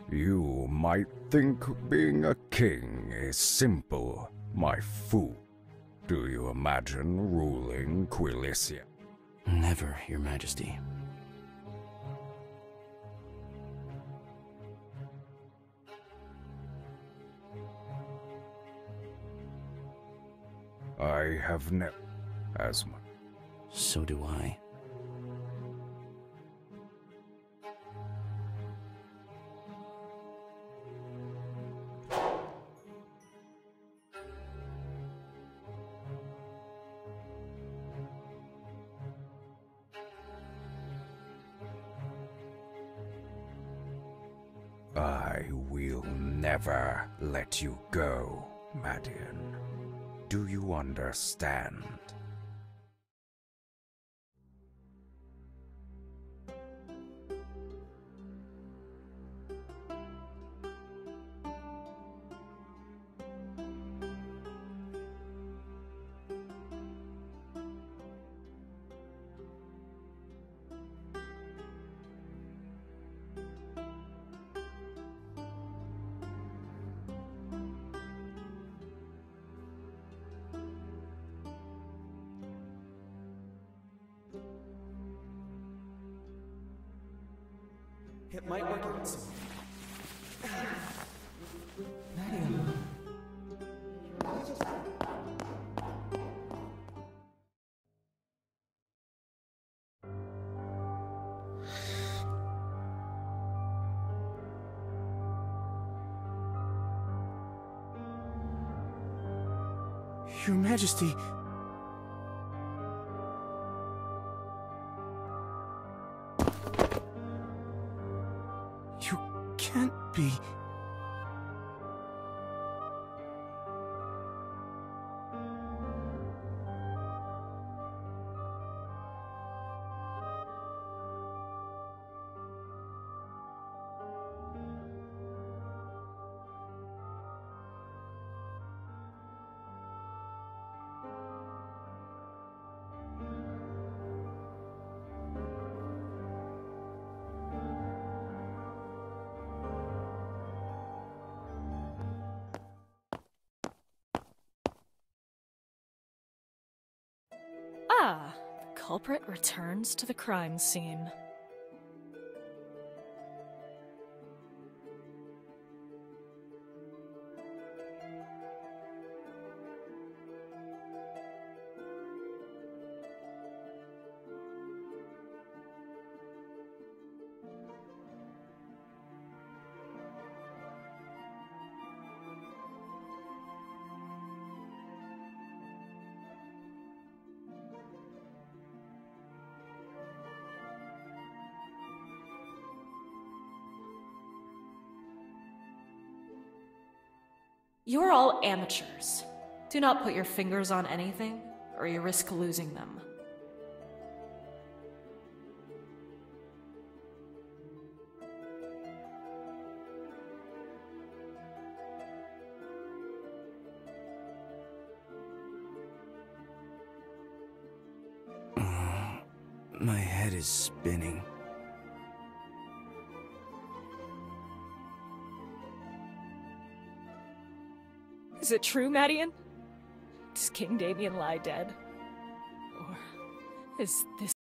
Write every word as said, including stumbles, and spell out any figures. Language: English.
You might think being a king is simple, my fool. Do you imagine ruling Quilicia? Never, Your Majesty. I have never as much. So do I. I will never let you go, Madian. Do you understand? It might work out soon. Nadia. Your Majesty. Can't be. Ah, the culprit returns to the crime scene. You're all amateurs. Do not put your fingers on anything, or you risk losing them. Uh, my head is spinning. Is it true, Madian? Does King Damien lie dead? Or is this